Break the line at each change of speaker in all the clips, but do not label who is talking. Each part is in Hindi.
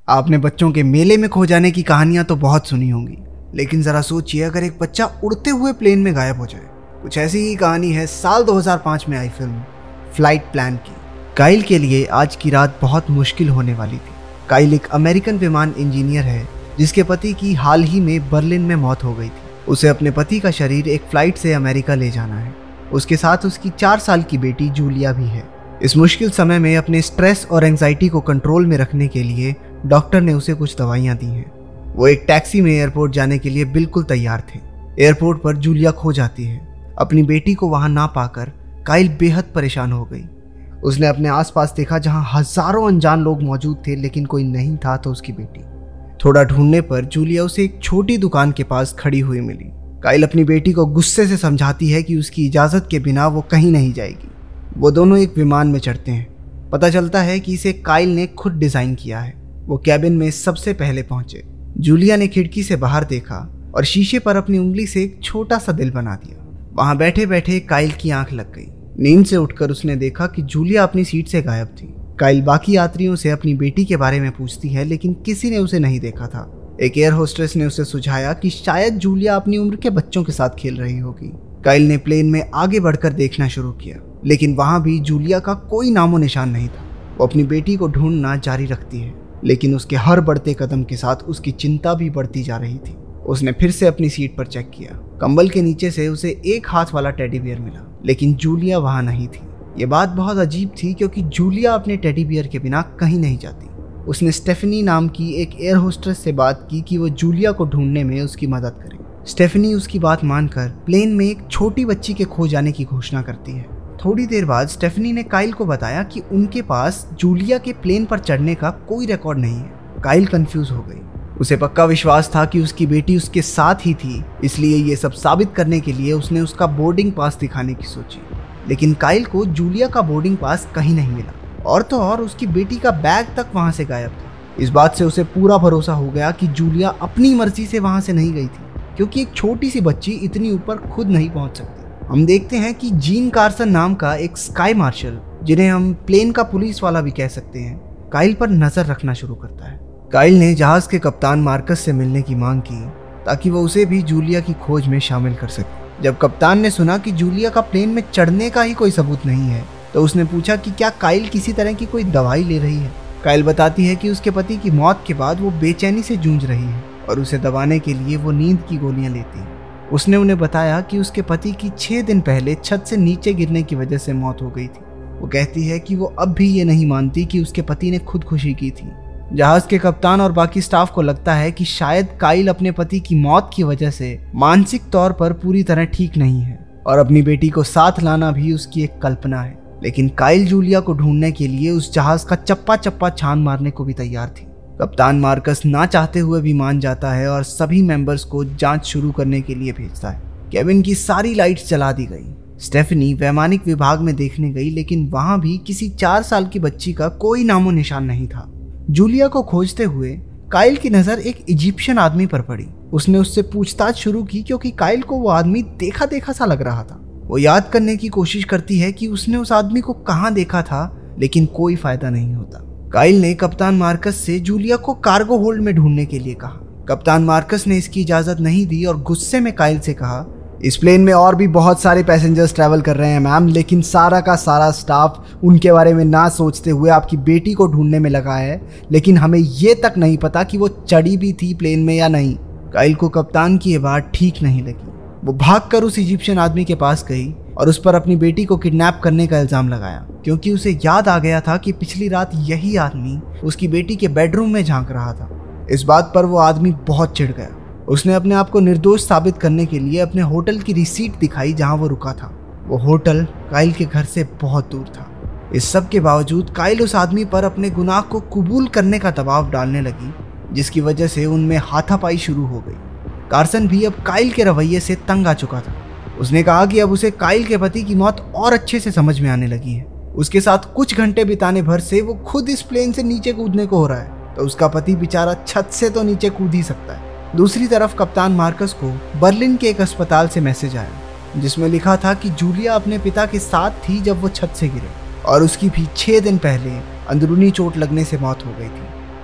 आपने बच्चों के मेले में खो जाने की कहानियां तो बहुत सुनी होंगी, लेकिन जरा सोचिए अगर एक बच्चा उड़ते हुए प्लेन में गायब हो जाए। कुछ ऐसी ही कहानी है साल 2005 में आई फिल्म फ्लाइट प्लान की। काइल के लिए आज की रात बहुत मुश्किल होने वाली थी। काइल एक अमेरिकन विमान इंजीनियर है जिसके पति की हाल ही में बर्लिन में मौत हो गई थी। उसे अपने पति का शरीर एक फ्लाइट से अमेरिका ले जाना है। उसके साथ उसकी 4 साल की बेटी जूलिया भी है। इस मुश्किल समय में अपने स्ट्रेस और एंजाइटी को कंट्रोल में रखने के लिए डॉक्टर ने उसे कुछ दवाइयां दी हैं। वो एक टैक्सी में एयरपोर्ट जाने के लिए बिल्कुल तैयार थे। एयरपोर्ट पर जूलिया खो जाती है। अपनी बेटी को वहां ना पाकर काइल बेहद परेशान हो गई। उसने अपने आसपास देखा जहां हजारों अनजान लोग मौजूद थे, लेकिन कोई नहीं था तो उसकी बेटी। थोड़ा ढूंढने पर जूलिया उसे एक छोटी दुकान के पास खड़ी हुई मिली। काइल अपनी बेटी को गुस्से से समझाती है कि उसकी इजाज़त के बिना वो कहीं नहीं जाएगी। वो दोनों एक विमान में चढ़ते हैं। पता चलता है कि इसे काइल ने खुद डिज़ाइन किया है। वो कैबिन में सबसे पहले पहुंचे। जूलिया ने खिड़की से बाहर देखा और शीशे पर अपनी उंगली से एक छोटा सा दिल बना दिया। वहां बैठे बैठे काइल की आंख लग गई। नींद से उठकर उसने देखा कि जूलिया अपनी सीट से गायब थी। काइल बाकी यात्रियों से अपनी बेटी के बारे में पूछती है, लेकिन किसी ने उसे नहीं देखा था। एक एयर होस्टेस ने उसे सुझाया कि शायद जूलिया अपनी उम्र के बच्चों के साथ खेल रही होगी। काइल ने प्लेन में आगे बढ़कर देखना शुरू किया, लेकिन वहां भी जूलिया का कोई नामो निशान नहीं था। वो अपनी बेटी को ढूंढना जारी रखती है, लेकिन उसके हर बढ़ते कदम के साथ उसकी चिंता भी बढ़ती जा रही थी। उसने फिर से अपनी सीट पर चेक किया। कंबल के नीचे से उसे एक हाथ वाला टेडी बियर मिला, लेकिन जूलिया वहां नहीं थी। ये बात बहुत अजीब थी क्योंकि जूलिया अपने टेडी बियर के बिना कहीं नहीं जाती। उसने स्टेफनी नाम की एक एयर होस्टेस से बात की कि वो जूलिया को ढूंढने में उसकी मदद करे। स्टेफनी उसकी बात मानकर प्लेन में एक छोटी बच्ची के खो जाने की घोषणा करती है। थोड़ी देर बाद स्टेफनी ने काइल को बताया कि उनके पास जूलिया के प्लेन पर चढ़ने का कोई रिकॉर्ड नहीं है। काइल कंफ्यूज हो गई। उसे पक्का विश्वास था कि उसकी बेटी उसके साथ ही थी, इसलिए ये सब साबित करने के लिए उसने उसका बोर्डिंग पास दिखाने की सोची। लेकिन काइल को जूलिया का बोर्डिंग पास कहीं नहीं मिला, और तो और उसकी बेटी का बैग तक वहां से गायब था। इस बात से उसे पूरा भरोसा हो गया कि जूलिया अपनी मर्जी से वहां से नहीं गई थी, क्योंकि एक छोटी सी बच्ची इतनी ऊपर खुद नहीं पहुंच सकती। हम देखते हैं कि जीन कार्सन नाम का एक स्काई मार्शल, जिन्हें हम प्लेन का पुलिस वाला भी कह सकते हैं, काइल पर नजर रखना शुरू करता है। काइल ने जहाज के कप्तान मार्कस से मिलने की मांग की ताकि वो उसे भी जूलिया की खोज में शामिल कर सके। जब कप्तान ने सुना कि जूलिया का प्लेन में चढ़ने का ही कोई सबूत नहीं है, तो उसने पूछा कि क्या काइल किसी तरह की कोई दवाई ले रही है। काइल बताती है कि उसके पति की मौत के बाद वो बेचैनी से जूझ रही है और उसे दबाने के लिए वो नींद की गोलियां लेती है। उसने उन्हें बताया कि उसके पति की 6 दिन पहले छत से नीचे गिरने की वजह से मौत हो गई थी। वो कहती है कि वो अब भी ये नहीं मानती कि उसके पति ने खुदकुशी की थी। जहाज के कप्तान और बाकी स्टाफ को लगता है कि शायद काइल अपने पति की मौत की वजह से मानसिक तौर पर पूरी तरह ठीक नहीं है, और अपनी बेटी को साथ लाना भी उसकी एक कल्पना है। लेकिन काइल जूलिया को ढूंढने के लिए उस जहाज का चप्पा चप्पा छान मारने को भी तैयार थी। कप्तान मार्कस ना चाहते हुए भी मान जाता है और सभी मेंबर्स को जांच शुरू करने के लिए भेजता है। केबिन की सारी लाइट्स जला दी गई। स्टेफनी वैमानिक विभाग में देखने गई, लेकिन वहां भी किसी 4 साल की बच्ची का कोई नामो निशान नहीं था। जूलिया को खोजते हुए काइल की नजर एक इजिप्शियन आदमी पर पड़ी। उसने उससे पूछताछ शुरू की क्योंकि काइल को वो आदमी देखा देखा सा लग रहा था। वो याद करने की कोशिश करती है कि उसने उस आदमी को कहाँ देखा था, लेकिन कोई फायदा नहीं होता। काइल ने कप्तान मार्कस से जूलिया को कार्गो होल्ड में ढूंढने के लिए कहा। कप्तान मार्कस ने इसकी इजाजत नहीं दी और गुस्से में काइल से कहा, इस प्लेन में और भी बहुत सारे पैसेंजर्स ट्रैवल कर रहे हैं मैम, लेकिन सारा का सारा स्टाफ उनके बारे में ना सोचते हुए आपकी बेटी को ढूंढने में लगा है, लेकिन हमें ये तक नहीं पता कि वो चढ़ी भी थी प्लेन में या नहीं। काइल को कप्तान की ये बात ठीक नहीं लगी। वो भागकर उस इजिप्शियन आदमी के पास गई और उस पर अपनी बेटी को किडनैप करने का इल्जाम लगाया, क्योंकि उसे याद आ गया था कि पिछली रात यही आदमी उसकी बेटी के बेडरूम में झांक रहा था। इस बात पर वो आदमी बहुत चिढ़ गया। उसने अपने आप को निर्दोष साबित करने के लिए अपने होटल की रिसीट दिखाई जहां वो रुका था। वो होटल काइल के घर से बहुत दूर था। इस सब के बावजूद काइल उस आदमी पर अपने गुनाह को कबूल करने का दबाव डालने लगी, जिसकी वजह से उनमें हाथापाई शुरू हो गई। कार्सन भी अब काइल के रवैये से तंग आ चुका था। उसने कहा कि अब उसे काइल के पति की मौत और अच्छे से समझ में आने लगी है। उसके साथ कुछ घंटे बिताने भर से वो खुद इस प्लेन से नीचे कूदने को हो रहा है, तो उसका पति बेचारा छत से तो नीचे कूद ही सकता है। दूसरी तरफ कप्तान मार्कस को बर्लिन के एक अस्पताल से मैसेज आया, जिसमें लिखा था कि जूलिया अपने पिता के साथ थी जब वो छत से गिरे, और उसकी भी 6 दिन पहले अंदरूनी चोट लगने से मौत हो गई थी।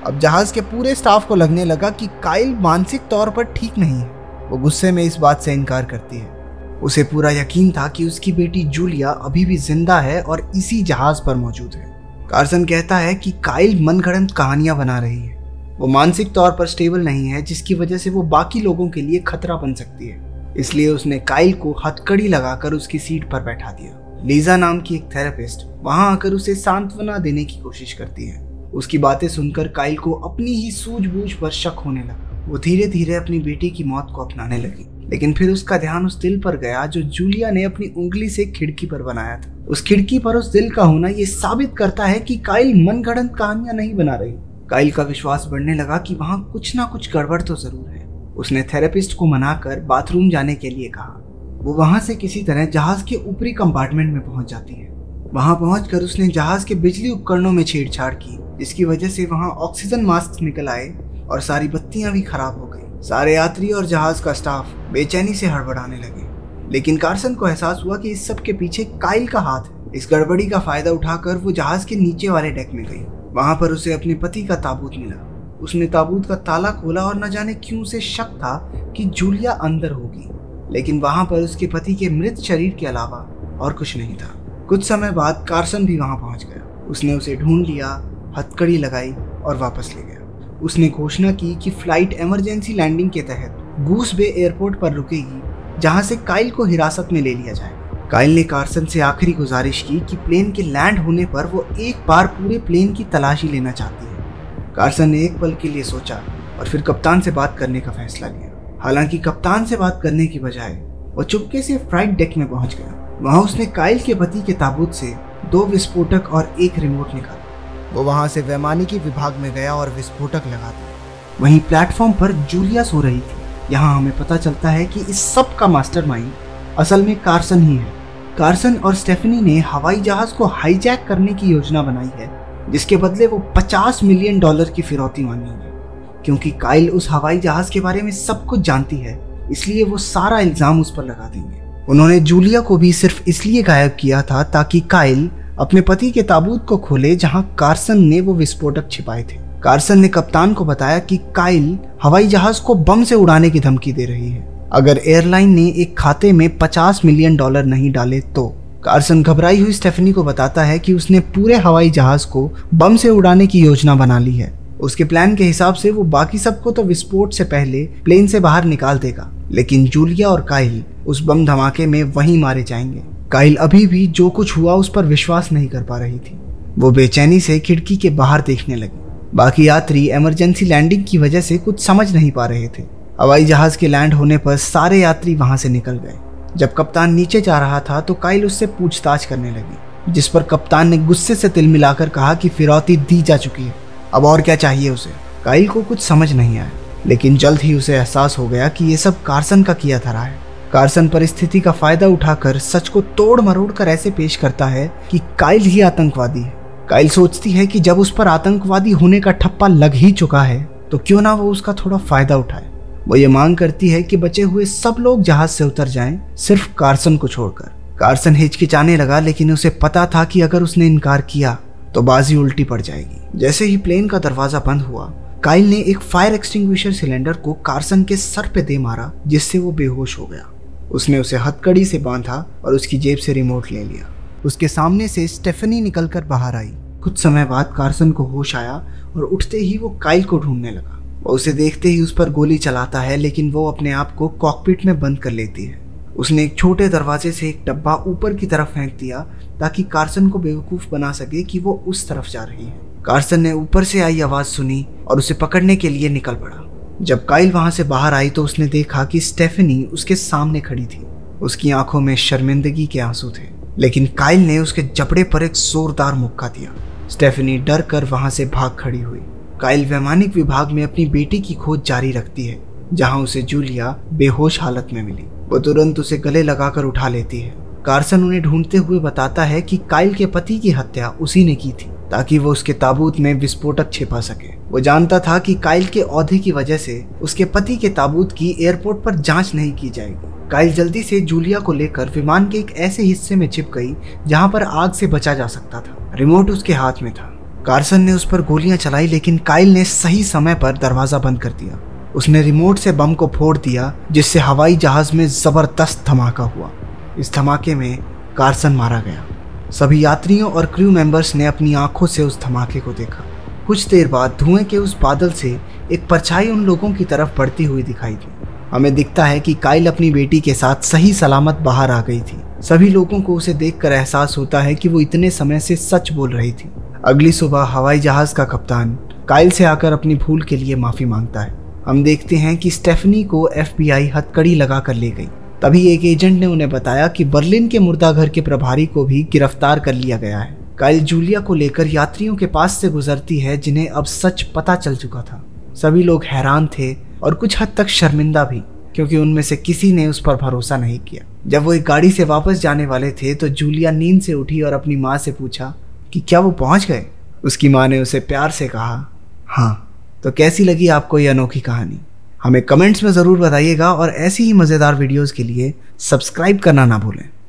अब जहाज के पूरे स्टाफ को लगने लगा कि काइल मानसिक तौर पर ठीक नहीं है। वो गुस्से में इस बात से इनकार करती है। उसे पूरा यकीन था कि उसकी बेटी जूलिया अभी भी जिंदा है और इसी जहाज पर मौजूद है। कार्सन कहता है कि काइल मनगढ़ंत कहानियां बना रही है। वो मानसिक तौर पर स्टेबल नहीं है, जिसकी वजह से वो बाकी लोगों के लिए खतरा बन सकती है। इसलिए उसने काइल को हथकड़ी लगाकर उसकी सीट पर बैठा दिया। लीजा नाम की एक थेरेपिस्ट वहां आकर उसे सांत्वना देने की कोशिश करती है। उसकी बातें सुनकर काइल को अपनी ही सूझबूझ पर शक होने लगा। वो धीरे धीरे अपनी बेटी की मौत को अपनाने लगी, लेकिन फिर उसका ध्यान उस दिल पर गया जो जूलिया ने अपनी उंगली से खिड़की पर बनाया था। उस खिड़की पर उस दिल का होना ये साबित करता है कि काइल मनगढ़ंत कहानियां नहीं बना रही। काइल का विश्वास बढ़ने लगा कि वहां कुछ ना कुछ गड़बड़ तो जरूर है। उसने थेरेपिस्ट को मनाकर बाथरूम जाने के लिए कहा। वो वहां से किसी तरह जहाज के ऊपरी कंपार्टमेंट में पहुंच जाती है। वहां पहुंचकर उसने जहाज के बिजली उपकरणों में छेड़छाड़ की, जिसकी वजह से वहां ऑक्सीजन मास्क निकल आए और सारी बत्तियां भी खराब हो गई। सारे यात्री और जहाज का स्टाफ बेचैनी से हड़बड़ाने लगे, लेकिन कार्सन को एहसास हुआ कि इस सब के पीछे काइल का हाथ है। इस गड़बड़ी का फायदा उठाकर वो जहाज के नीचे वाले डेक में गई। वहां पर उसे अपने पति का ताबूत मिला। उसने ताबूत का ताला खोला और न जाने क्यों उसे शक था कि जूलिया अंदर होगी, लेकिन वहां पर उसके पति के मृत शरीर के अलावा और कुछ नहीं था। कुछ समय बाद कार्सन भी वहां पहुंच गया। उसने उसे ढूंढ लिया, हथकड़ी लगाई और वापस ले गया। उसने घोषणा की कि फ्लाइट इमरजेंसी लैंडिंग के तहत गूस बे एयरपोर्ट पर रुकेगी, जहां से काइल को हिरासत में ले लिया जाए। काइल ने कार्सन से आखिरी गुजारिश की कि प्लेन के लैंड होने पर वो एक बार पूरे प्लेन की तलाशी लेना चाहती है। कार्सन ने एक पल के लिए सोचा और फिर कप्तान से बात करने का फैसला लिया। हालांकि कप्तान से बात करने की बजाय वो चुपके से फ्लाइट डेक में पहुंच गया। वहां उसने काइल के पति के ताबूत से 2 विस्फोटक और 1 रिमोट निकाला। वो वहां से वैमानिकी विभाग में गया और विस्फोटक लगा दिया। वहीं प्लेटफॉर्म पर जूलिया सो रही थी। यहाँ हमें पता चलता है कि इस सब का मास्टरमाइंड असल में कार्सन ही है। कार्सन और स्टेफनी ने हवाई जहाज को हाईजैक करने की योजना बनाई है, जिसके बदले वो $50 मिलियन की फिरौती मांगेंगे। क्योंकि काइल उस हवाई जहाज के बारे में सब कुछ जानती है, इसलिए वो सारा इल्जाम उस पर लगा देंगे। उन्होंने जूलिया को भी सिर्फ इसलिए गायब किया था ताकि काइल अपने पति के ताबूत को खोले, जहां कार्सन ने वो विस्फोटक छिपाए थे। कार्सन ने कप्तान को बताया कि काइल हवाई जहाज को बम से उड़ाने की धमकी दे रही है अगर एयरलाइन ने एक खाते में $50 मिलियन नहीं डाले तो। कार्सन घबराई हुई स्टेफनी को बताता है कि उसने पूरे हवाई जहाज को बम से उड़ाने की योजना बना ली है। उसके प्लान के हिसाब से वो बाकी सबको तो विस्फोट से पहले प्लेन से बाहर निकाल देगा, लेकिन जूलिया और काइल उस बम धमाके में वहीं मारे जाएंगे। काइल अभी भी जो कुछ हुआ उस पर विश्वास नहीं कर पा रही थी। वो बेचैनी से खिड़की के बाहर देखने लगी। बाकी यात्री इमरजेंसी लैंडिंग की वजह से कुछ समझ नहीं पा रहे थे। हवाई जहाज के लैंड होने पर सारे यात्री वहां से निकल गए। जब कप्तान नीचे जा रहा था तो काइल उससे पूछताछ करने लगी, जिस पर कप्तान ने गुस्से से तिल मिलाकर कहा कि फिरौती दी जा चुकी है, अब और क्या चाहिए उसे। काइल को कुछ समझ नहीं आया, लेकिन जल्द ही उसे एहसास हो गया कि ये सब कार्सन का किया धरा है। कार्सन परिस्थिति का फायदा उठाकर सच को तोड़ मरोड़ कर ऐसे पेश करता है कि काइल ही आतंकवादी है। काइल सोचती है कि जब उस पर आतंकवादी होने का ठप्पा लग ही चुका है तो क्यों ना वो उसका थोड़ा फायदा उठाए। वो ये मांग करती है कि बचे हुए सब लोग जहाज से उतर जाएं, सिर्फ कार्सन को छोड़कर। कार्सन हिचकिचाने लगा, लेकिन उसे पता था कि अगर उसने इनकार किया तो बाजी उल्टी पड़ जाएगी। जैसे ही प्लेन का दरवाजा बंद हुआ, काइल ने एक फायर एक्सटिंग्विशर सिलेंडर को कार्सन के सर पे दे मारा, जिससे वो बेहोश हो गया। उसने उसे हथकड़ी से बांधा और उसकी जेब से रिमोट ले लिया। उसके सामने से स्टेफनी निकलकर बाहर आई। कुछ समय बाद कार्सन को होश आया और उठते ही वो काइल को ढूंढने लगा। वो उसे देखते ही उस पर गोली चलाता है, लेकिन वो अपने आप को कॉकपिट में बंद कर लेती है। उसने एक छोटे दरवाजे से एक डब्बा ऊपर की तरफ फेंक दिया ताकि कार्सन को बेवकूफ बना सके कि वो उस तरफ जा रही है। कार्सन ने ऊपर से आई आवाज सुनी और उसे पकड़ने के लिए निकल पड़ा। जब काइल वहां से बाहर आई तो उसने देखा कि स्टेफनी उसके सामने खड़ी थी। उसकी आंखों में शर्मिंदगी के आंसू थे, लेकिन काइल ने उसके जबड़े पर एक जोरदार मुक्का दिया। स्टेफनी डर कर वहां से भाग खड़ी हुई। काइल वैमानिक विभाग में अपनी बेटी की खोज जारी रखती है, जहां उसे जूलिया बेहोश हालत में मिली। वो तुरंत उसे गले लगाकर उठा लेती है। कार्सन उन्हें ढूंढते हुए बताता है कि काइल के पति की हत्या उसी ने की थी ताकि वो उसके ताबूत में विस्फोटक छिपा सके। वो जानता था कि काइल के औहदे की वजह से उसके पति के ताबूत की एयरपोर्ट पर जांच नहीं की जाएगी। काइल जल्दी से जूलिया को लेकर विमान के एक ऐसे हिस्से में छिप गई जहां पर आग से बचा जा सकता था। रिमोट उसके हाथ में था। कार्सन ने उस पर गोलियां चलाई, लेकिन काइल ने सही समय पर दरवाजा बंद कर दिया। उसने रिमोट से बम को फोड़ दिया, जिससे हवाई जहाज में जबरदस्त धमाका हुआ। इस धमाके में कार्सन मारा गया। सभी यात्रियों और क्रू मेंबर्स ने अपनी आंखों से उस धमाके को देखा। कुछ देर बाद धुएं के उस बादल से एक परछाई उन लोगों की तरफ बढ़ती हुई दिखाई दी। हमें दिखता है कि काइल अपनी बेटी के साथ सही सलामत बाहर आ गई थी। सभी लोगों को उसे देखकर एहसास होता है कि वो इतने समय से सच बोल रही थी। अगली सुबह हवाई जहाज का कप्तान काइल से आकर अपनी भूल के लिए माफी मांगता है। हम देखते हैं कि स्टेफनी को FBI हथकड़ी लगा कर ले गई। तभी एक एजेंट ने उन्हें बताया कि बर्लिन के मुर्दाघर के प्रभारी को भी गिरफ्तार कर लिया गया है। काइल जूलिया को लेकर यात्रियों के पास से गुजरती है, जिन्हें अब सच पता चल चुका था। सभी लोग हैरान थे और कुछ हद तक शर्मिंदा भी, क्योंकि उनमें से किसी ने उस पर भरोसा नहीं किया। जब वो एक गाड़ी से वापस जाने वाले थे तो जूलिया नींद से उठी और अपनी माँ से पूछा कि क्या वो पहुंच गए। उसकी माँ ने उसे प्यार से कहा हाँ। तो कैसी लगी आपको ये अनोखी कहानी? हमें कमेंट्स में ज़रूर बताइएगा और ऐसी ही मज़ेदार वीडियोज़ के लिए सब्सक्राइब करना ना भूलें।